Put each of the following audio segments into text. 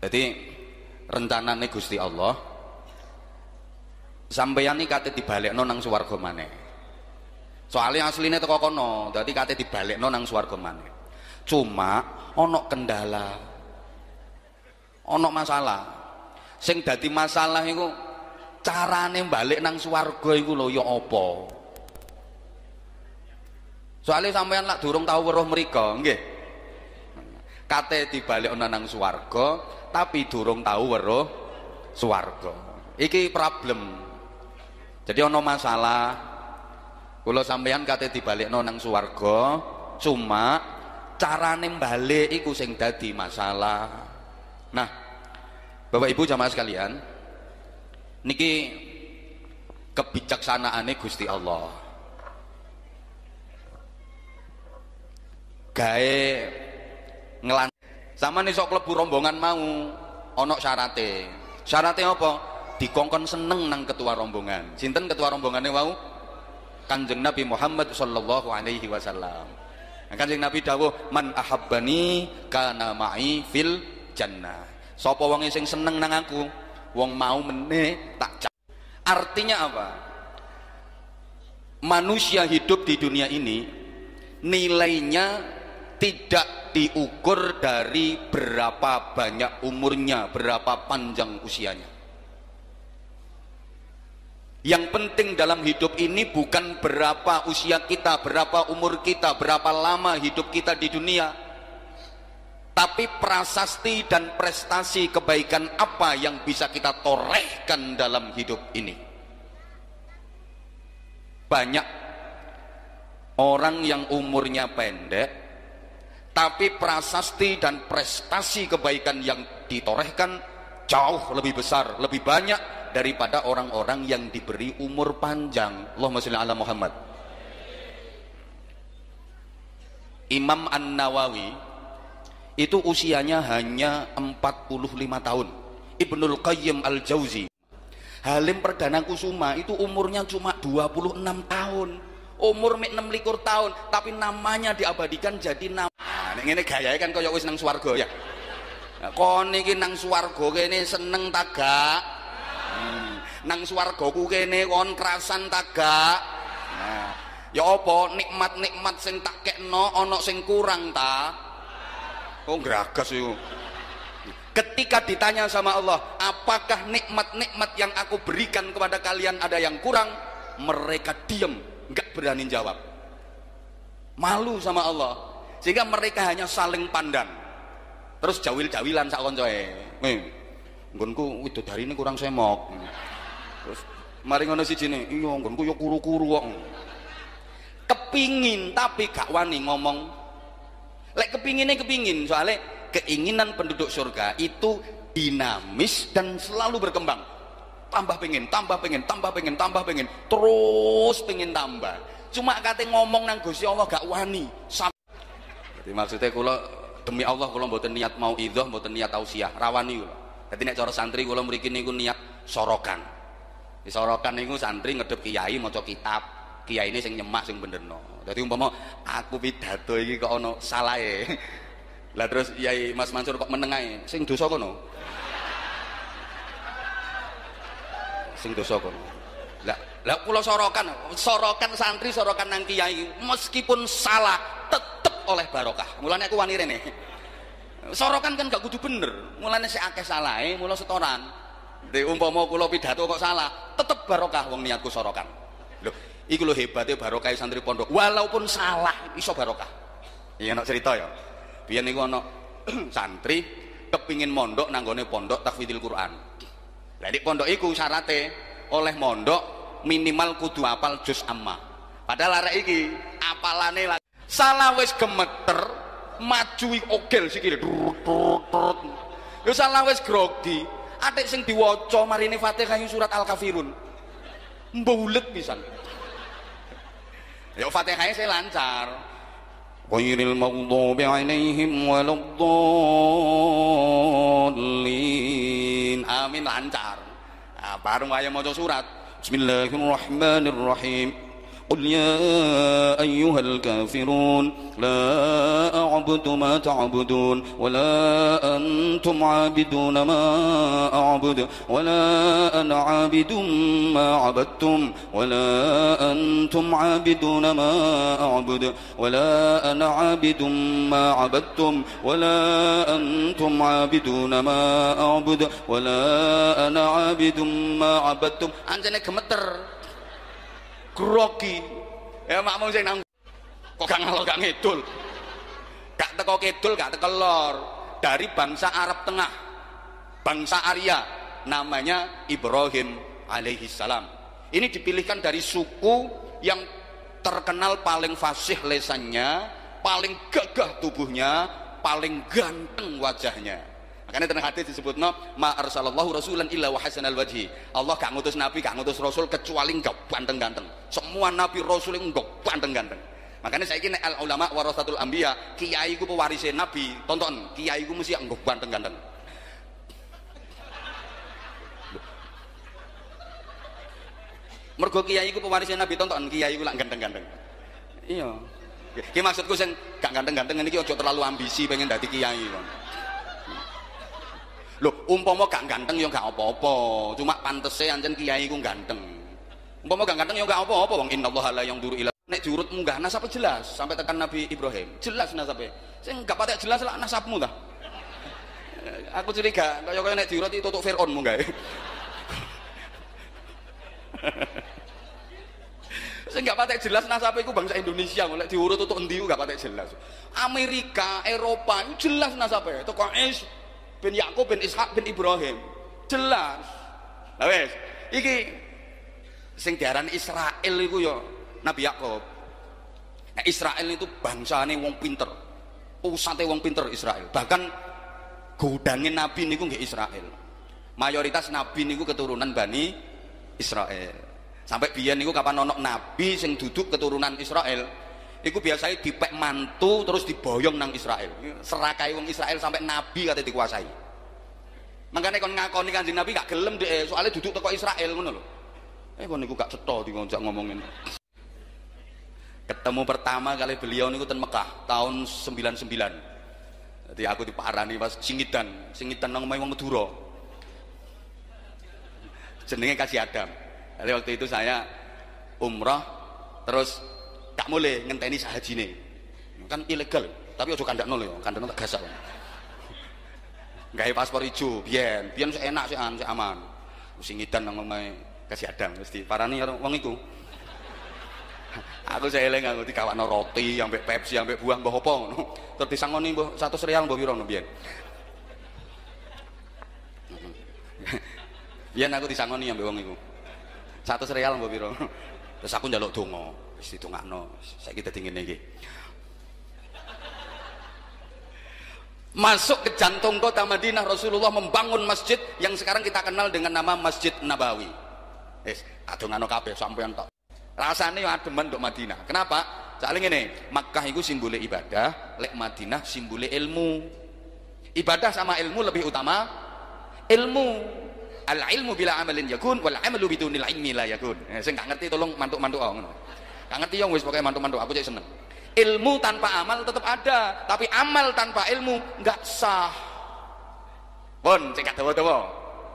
Jadi rencanane Gusti Allah sampeyan iki kate dibalekno nang swarga maneh. Soalnya asline teko kono, dadi kate dibalekno nang swarga maneh. Cuma ana kendala. Ana masalah. Sing dadi masalah iku carane balik nang swarga iku lho ya apa? Soalnya sampeyan lak durung tau weruh mriko, nggih. Kate dibalekno nang swarga, tapi durung tau weruh swarga. Iki problem. Jadi ono masalah, kula sampeyan kate dibalekno nang swarga, cuma carane balik iku sing dadi masalah. Nah, Bapak Ibu jamaah sekalian, niki kebijaksanaane Gusti Allah. Gawe ngelan sama nih sok klebu rombongan mau ono syarate. Syarate apa? Dikongkon seneng nang ketua rombongan. Sinten ketua rombongannya wau? Kanjeng Nabi Muhammad sallallahu alaihi wasallam. Kanjeng Nabi dawuh, "Man ahabbani kana ma'i fil jannah." Sapa wong sing seneng nang aku, wong mau meneh tak cak. Artinya apa? Manusia hidup di dunia ini nilainya tidak diukur dari berapa banyak umurnya, berapa panjang usianya. Yang penting dalam hidup ini bukan berapa usia kita, berapa umur kita, berapa lama hidup kita di dunia, tapi prasasti dan prestasi kebaikan apa yang bisa kita torehkan dalam hidup ini. Banyak orang yang umurnya pendek, tapi prasasti dan prestasi kebaikan yang ditorehkan jauh lebih besar, lebih banyak daripada orang-orang yang diberi umur panjang. Allahumma sholli ala Muhammad. Imam An-Nawawi itu usianya hanya 45 tahun. Ibnul Qayyim Al-Jauzi, Halim Perdana Kusuma itu umurnya cuma 26 tahun. Umur 26 tahun, tapi namanya diabadikan jadi nama. Nah, ini gaya kan kaya wis nang swarga ya. Nah, kon iki nang swarga kene seneng ta gak? Nang swargaku kene kon krasan ta gak? Nah, ya apa nikmat-nikmat sing tak kekno ana sing kurang ta? Oh gragas iku. Ketika ditanya sama Allah, apakah nikmat-nikmat yang aku berikan kepada kalian ada yang kurang? Mereka diam, enggak berani jawab. Malu sama Allah. Sehingga mereka hanya saling pandang. Terus jawil-jawilan sak koncoe. Nggonku widodari ini kurang semok. Terus mari ngono sijine, iya nggonku yo kuru-kuru kok. Kepingin tapi gak wani ngomong. Lek kepingin, soalnya keinginan penduduk surga itu dinamis dan selalu berkembang. Tambah pengen, terus pengen tambah. Cuma kate ngomong nang Gusti Allah gak wani. Jadi maksudnya kula demi Allah kula mboten niat mau idhah, mboten niat tausiah, rawani kula. Dadi nek cara santri kula mriki niku niat sorokan. Di sorokan niku santri ngedep kiai maca kitab, kiai ini sing nyemak sing benerno. Dadi umpama aku pidato iki kok ana salahe. Lah terus Yai Mas Mansur kok meneng ae, sing dosa kono. Sing dosa kono. Lah kula sorokan santri, sorokan nang kiai, meskipun salah tetep oleh barokah. Mulane aku wani rene. Sorokan kan gak kudu bener, mulane sik akeh salahe, mula setoran. Dek umpama kula pidato kok salah, tetep barokah wong niatku sorokan. Lho, iku lho hebate barokah santri pondok. Walaupun salah iso barokah. Iki ana cerita ya. Biyen niku ana santri kepingin mondok nang gone pondok tahfidzul Quran. Lah di pondok iku syarate oleh mondok minimal kudu apal juz amma. Padahal arek iki apalane salah wis gemeter, maju ogel sikile. Yo salah wis grogi. Atik sing diwaca marine Fatihah surat Al-Kafirun. Mbulet pisan. Ya Fatihahnya saya lancar. Ghairil maghdubi 'alaihim waladdallin. Amin lancar. Nah, baru ayo maca surat. Bismillahirrahmanirrahim. قل يا أيها الكافرون لا أعبد ما تعبدون ولا أنتم عابدون ما أعبد ولا أنا عابد ما عبدتم ولا أنتم عابدون ما أعبد ولا أنا عابد ما عبدتم ولا أنتم عابدون ما أعبد ولا أنا عابد ما عبدتم. Anjane gemeter grogi ya makmum sing nang kok gak ngalor gak ngidul, gak teko kidul gak teko lor, dari bangsa Arab Tengah, bangsa Arya, namanya Ibrahim alaihi salam. Ini dipilihkan dari suku yang terkenal paling fasih lesannya, paling gagah tubuhnya, paling ganteng wajahnya. Makanya dalam hadis disebutno ma arsalallahu rasulan illa wa hasanal wajhi. Allah gak ngutus nabi, gak ngutus rasul kecuali enggak ganteng-ganteng. Semua nabi rasul enggak ganteng-ganteng. Makanya saya kira al ulama warasatul anbiya, kiai ku pewaris nabi. Tonton, kiai ku mesti enggak ganteng-ganteng. Mergo kiai ku pewaris nabi, tonton kiai ku lak ganteng-ganteng. Iya. Ki maksudku sing gak ganteng-ganteng niki aja terlalu ambisi pengen dadi kiai kon. Loh, umpama gak ganteng ya gak apa-apa, cuma pantese ancen kiai ku ganteng. Umpama gak ganteng ya gak apa-apa, wong innallaha la yanzuru ila nek diurut munggah nasab jelas sampai tekan Nabi Ibrahim. Jelas nasabe. Sing gak patek jelas lah nasabmu ta. Aku curiga kaya nek diurut itu tutuk Firaun munggah. Sing gak patek jelas nasabe iku bangsa Indonesia, nek diurut tutuk endi ku gak patek jelas. Amerika, Eropa itu jelas nasabe. Teko bin Yakub bin Ishak bin Ibrahim jelas. Lah wis iki sing diarani Israel iku ya Nabi Yakub. Nah, Israel itu bangsane wong pinter, pusate wong pinter Israel. Bahkan godange nabi niku nggih Israel. Mayoritas nabi niku keturunan Bani Israel. Sampai biyen niku kapan ono nabi sing duduk keturunan Israel, iku biasanya dipek mantu terus diboyong nang Israel. Serakai wong Israel sampai nabi kate dikuasai. Makanya kon ngakoni Kanjeng Nabi gak gelem deh, soalnya duduk teko Israel ngono lho. Kon niku gak cetha dikonjak ngomongin. Ketemu pertama kali beliau niku ten Mekah tahun 99. Jadi aku diparani pas singidan nang omahe wong Madura. Jenenge Kasih Adam. Jadi waktu itu saya umrah terus gak boleh ngenteni sahajine, kan ilegal, tapi ojo kandakno lho, kandakno tak gasak. Gawe paspor ijo, biyen sik enak sik aman. Sing ngidan nang omahe Kasih Adam mesti parani karo wong iku. Aku saya eling aku dikawakno roti, ambek Pepsi, ambek buah mbah apa ngono. Terus disangoni mbah 100 real mbah piro ngono biyen. Biyen aku disangoni ambek wong iku. 100 real mbah piro. Terus aku njaluk donga. Wis ditungakno saiki dadi ngene iki. Masuk ke jantung kota Madinah, Rasulullah membangun masjid yang sekarang kita kenal dengan nama Masjid Nabawi. Wis adongano kabeh sampean tok. Rasane yo ademen nduk Madinah. Kenapa? Soalnya ngene, Makkah itu simbole ibadah, lek Madinah simbole ilmu. Ibadah sama ilmu lebih utama ilmu. Al ilmu bila amalin yakun wal amalu bidunil ilmi la yakun. Sing gak ngerti tolong mantuk-mantuk ngono. Gak ngerti yo wis pokoke mantuk-mantuk, aku cek seneng. Ilmu tanpa amal tetap ada, tapi amal tanpa ilmu enggak sah. Pun cek dawa-dawa.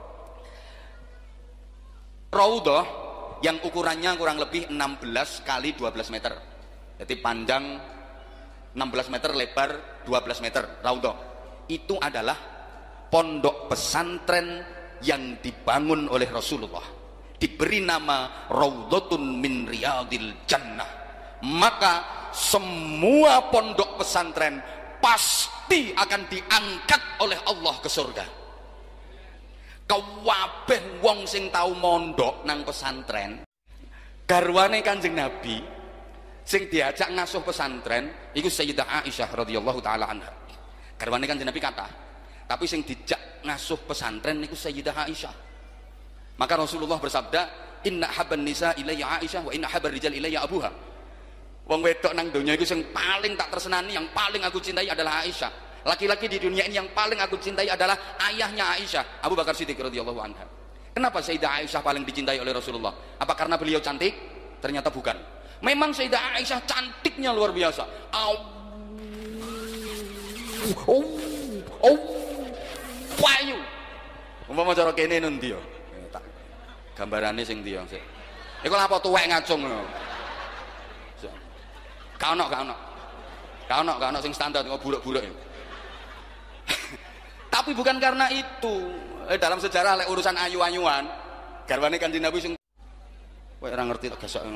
Raudhah yang ukurannya kurang lebih 16 kali 12 meter. Jadi panjang 16 meter, lebar 12 meter. Raudhah itu adalah pondok pesantren yang dibangun oleh Rasulullah, diberi nama Raudhatun min Riyadil Jannah. Maka semua pondok pesantren pasti akan diangkat oleh Allah ke surga. Kabeh wong sing tau mondok nang pesantren, garwane Kanjeng Nabi sing diajak ngasuh pesantren iku Sayyidah Aisyah radhiyallahu taala anha. Garwane Kanjeng Nabi kata, tapi sing dijak ngasuh pesantren niku Sayyidah Aisyah. Maka Rasulullah bersabda, inna habban nisa ilayya Aisyah wa inna habbar rijal ilayya abuha. Wong wedok nang donya iku sing paling tak tersenani, yang paling aku cintai adalah Aisyah. Laki-laki di dunia ini yang paling aku cintai adalah ayahnya Aisyah, Abu Bakar Siddiq radhiyallahu anha. Kenapa Sayyidah Aisyah paling dicintai oleh Rasulullah? Apa karena beliau cantik? Ternyata bukan. Memang Sayyidah Aisyah cantiknya luar biasa. Payu. Umpama cara kene ndi ya? Gambarane sing ndi ya? Iku lha apa tuwek ngacung ngono. Ka ono sing standar kok buruk-buruk. Tapi bukan karena itu. Dalam sejarah lek urusan ayu-ayuan, garwane Kanjeng Nabi sing kowe ora ngerti tak gasok.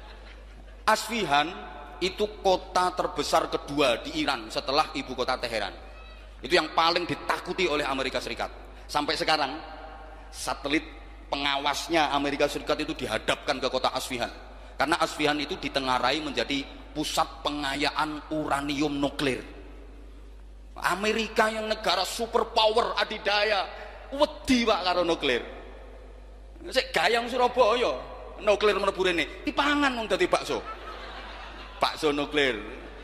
Asfihan itu kota terbesar kedua di Iran setelah ibu kota Teheran. Itu yang paling ditakuti oleh Amerika Serikat. Sampai sekarang satelit pengawasnya Amerika Serikat itu dihadapkan ke kota Asfihan. Karena Asfihan itu ditengarai menjadi pusat pengayaan uranium nuklir. Amerika yang negara superpower adidaya, wedi Pak karo nuklir. Sik gayang Surabaya, nuklir mlebu rene, dipangan wong dadi bakso. Bakso nuklir.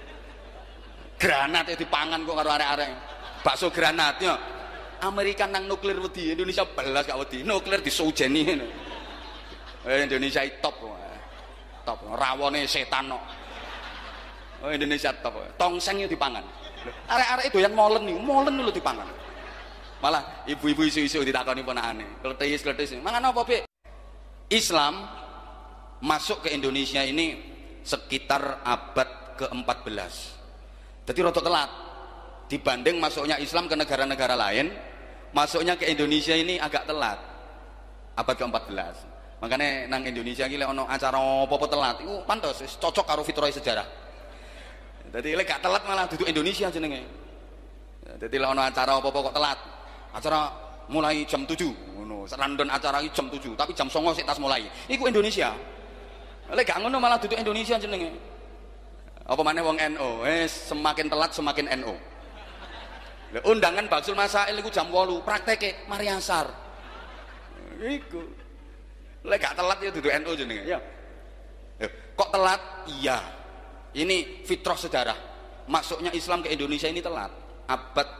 Granat dipangan kok karo arek-arek. Bakso granatnya. Amerika nang nuklir wedi, Indonesia belas gak wedi. Nuklir disujeni ngene. Indonesia top. Top. Rawone setan kok. Indonesia top. Tongseng dipangan. Arek-arek doyan molen lho dipangan. Malah ibu-ibu isu-isu ditakoni ponakane. Kletis. Mangan apa, Bik? Islam masuk ke Indonesia ini sekitar abad ke-14. Jadi rotok telat. Dibanding masuknya Islam ke negara-negara lain, masuknya ke Indonesia ini agak telat. Abad ke-14. Makanya nang Indonesia iki lek ono acara apa-apa telat, iku pantes cocok karo fitrah sejarah. Jadi lek gak telat malah duduk Indonesia jenenge. Jadi lek ono acara apa-apa kok telat. Acara mulai jam 7 ngono. Random acara iki jam 7, tapi jam 09.00 sik tas mulai. Iku Indonesia. Lek gak ngono malah duduk Indonesia jenenge. Apa maneh wong NU, semakin telat semakin NU. Lek undangan Baksul Masail iku jam 8, prakteke mari asar. Iku. Lek gak telat ya duduk NU jenenge. Ya. Kok telat? Iya. Ini fitrah sejarah. Masuknya Islam ke Indonesia ini telat. Abad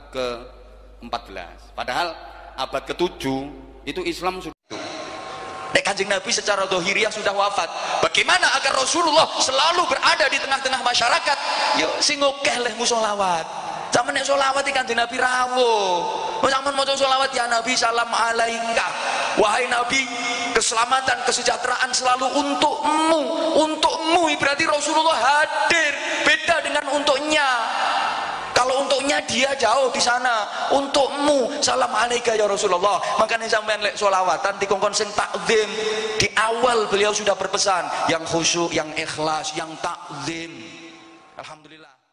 ke-14. Padahal abad ke-7 itu Islam sudah. Nek Kanjeng Nabi secara dohiriah sudah wafat. Bagaimana agar Rasulullah selalu berada di tengah-tengah masyarakat? Yuk sing akeh leh musholawat. Zaman nek sholawat iki Kanjeng Nabi rawuh. Zaman maca sholawat ya Nabi salam alaika. Wahai Nabi, keselamatan, kesejahteraan selalu untukmu. Untukmu berarti Rasulullah hadir. Beda dengan untuknya. Kalau untuknya dia jauh di sana, untukmu salam alaika ya Rasulullah. Makanya sampean lek sholawatan dikongkon sing takzim. Di awal beliau sudah berpesan yang khusyuk, yang ikhlas, yang takzim. Alhamdulillah.